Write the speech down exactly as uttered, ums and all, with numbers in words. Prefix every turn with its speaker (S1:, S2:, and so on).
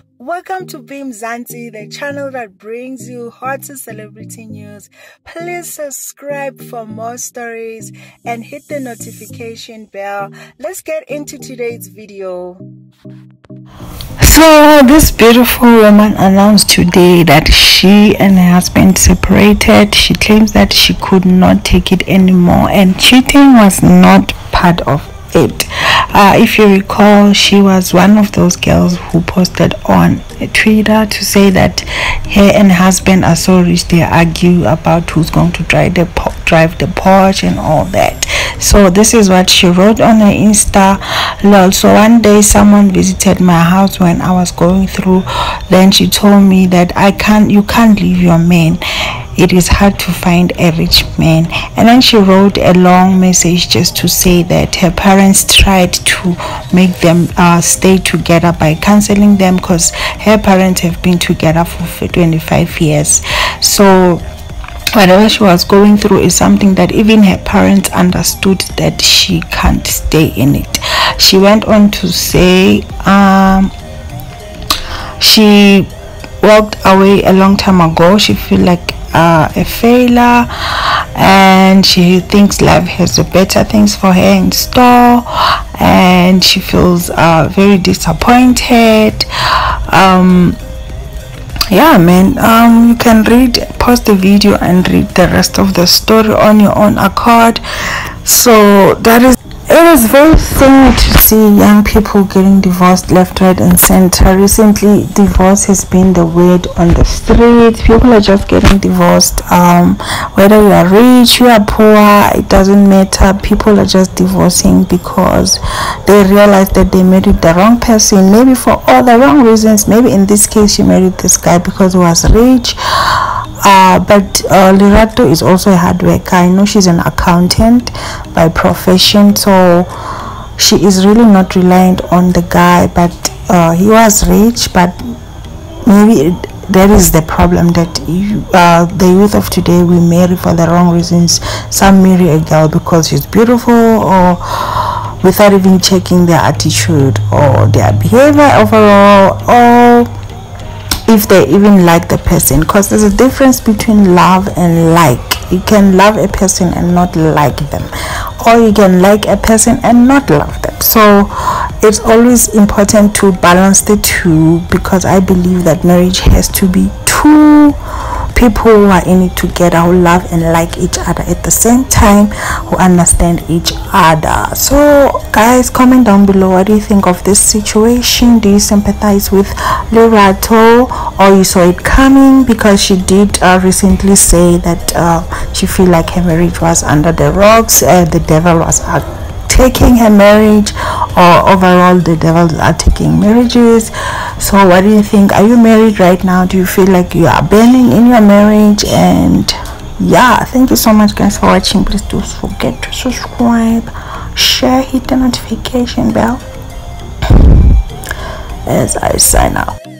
S1: Welcome to BeingMzansi, the channel that brings you hottest celebrity news. Please subscribe for more stories and hit the notification bell. Let's get into today's video.
S2: So this beautiful woman announced today that she and her husband separated. She claims that she could not take it anymore and cheating was not part of it. Uh, if you recall, she was one of those girls who posted on Twitter to say that her and husband are so rich they argue about who's going to drive the drive the Porsche and all that. So this is what she wrote on her Insta. Lol. So one day someone visited my house when I was going through. Then she told me that I can't you can't leave your man. It is hard to find a rich man. And then she wrote a long message just to say that her parents tried to make them uh, stay together by canceling them because her parents have been together for twenty-five years. So whatever she was going through is something that even her parents understood that she can't stay in it. She went on to say um, she walked away a long time ago. She feel like uh, a failure and she thinks life has better things for her in store, and she feels uh, very disappointed. Um, yeah man, um you can read pause the video and read the rest of the story on your own accord. So that is it is very sad to see young people getting divorced left, right and center. Recently divorce has been the word on the streets. People are just getting divorced, um whether you are rich, you are poor, it doesn't matter. People are just divorcing because they realize that they married the wrong person, maybe for all the wrong reasons. Maybe in this case she married this guy because he was rich. Uh, but uh, Lerato is also a hard worker. I know she's an accountant by profession, so she is really not reliant on the guy. But uh, he was rich, but maybe it, that is the problem, that you, uh, the youth of today, we marry for the wrong reasons. Some marry a girl because she's beautiful or without even checking their attitude or their behavior overall, or if they even like the person, because there's a difference between love and like. You can love a person and not like them, or you can like a person and not love them. So it's always important to balance the two, because I believe that marriage has to be two people who are in it together, who love and like each other at the same time, who understand each other. So guys, comment down below, what do you think of this situation? Do you sympathize with Lerato, or you saw it coming? Because she did uh, recently say that uh, she feel like her marriage was under the rocks, uh, the devil was uh, taking her marriage, or overall the devils are taking marriages. So what do you think? Are you married right now? Do you feel like you are burning in your marriage? And yeah, thank you so much guys for watching. Please don't forget to subscribe, share, hit the notification bell as I sign out.